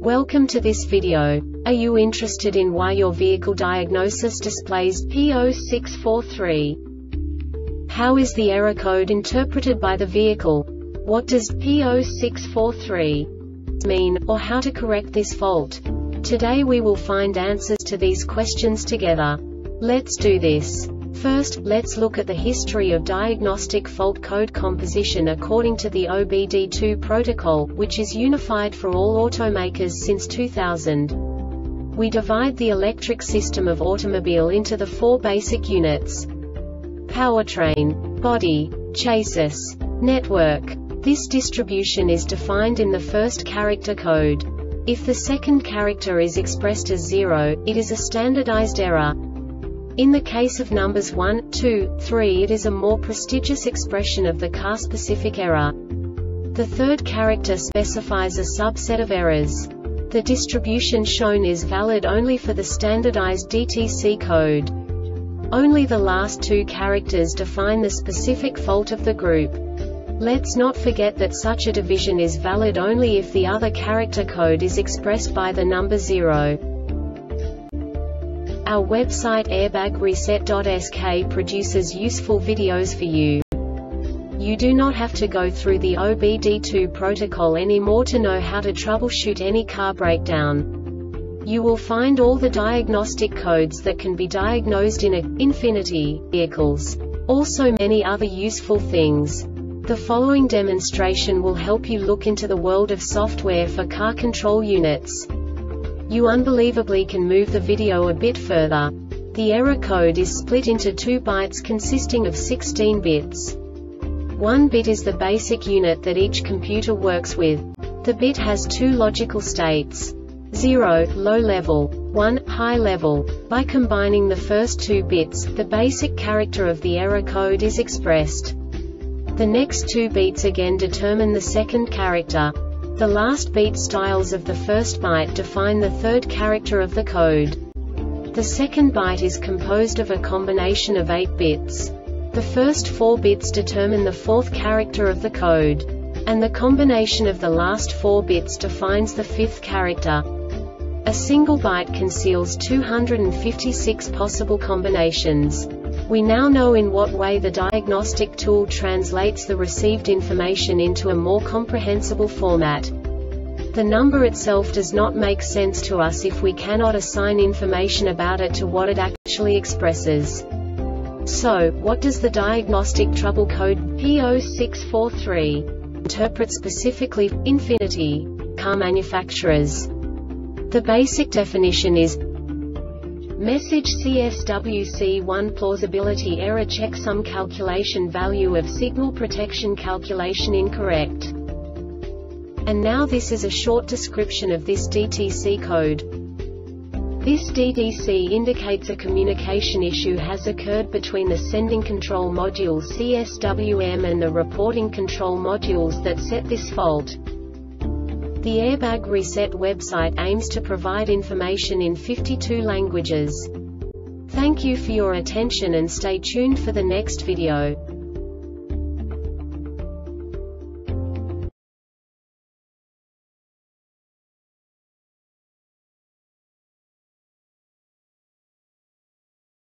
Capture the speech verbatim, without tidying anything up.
Welcome to this video. Are you interested in why your vehicle diagnosis displays P zero six four three? How is the error code interpreted by the vehicle? What does P zero six four three mean, or how to correct this fault? Today we will find answers to these questions together. Let's do this. First, let's look at the history of diagnostic fault code composition according to the O B D two protocol, which is unified for all automakers since two thousand. We divide the electric system of automobile into the four basic units: powertrain, body, chassis, network. This distribution is defined in the first character code. If the second character is expressed as zero, it is a standardized error. In the case of numbers one, two, three, it is a more prestigious expression of the car-specific error. The third character specifies a subset of errors. The distribution shown is valid only for the standardized D T C code. Only the last two characters define the specific fault of the group. Let's not forget that such a division is valid only if the other character code is expressed by the number zero. Our website airbag reset dot S K produces useful videos for you. You do not have to go through the O B D two protocol anymore to know how to troubleshoot any car breakdown. You will find all the diagnostic codes that can be diagnosed in a Infiniti vehicles. Also many other useful things. The following demonstration will help you look into the world of software for car control units. You unbelievably can move the video a bit further. The error code is split into two bytes consisting of sixteen bits. One bit is the basic unit that each computer works with. The bit has two logical states: zero, low level, one, high level. By combining the first two bits, the basic character of the error code is expressed. The next two bits again determine the second character. The last beat styles of the first byte define the third character of the code. The second byte is composed of a combination of eight bits. The first four bits determine the fourth character of the code. And the combination of the last four bits defines the fifth character. A single byte conceals two hundred fifty-six possible combinations. We now know in what way the diagnostic tool translates the received information into a more comprehensible format. The number itself does not make sense to us if we cannot assign information about it to what it actually expresses. So, what does the diagnostic trouble code P zero six four three interpret specifically for Infiniti car manufacturers? The basic definition is: message C S W C one plausibility error checksum calculation value of signal protection calculation incorrect. And now this is a short description of this D T C code. This D T C indicates a communication issue has occurred between the sending control module C S W M and the reporting control modules that set this fault. The Airbag Reset website aims to provide information in fifty-two languages. Thank you for your attention and stay tuned for the next video.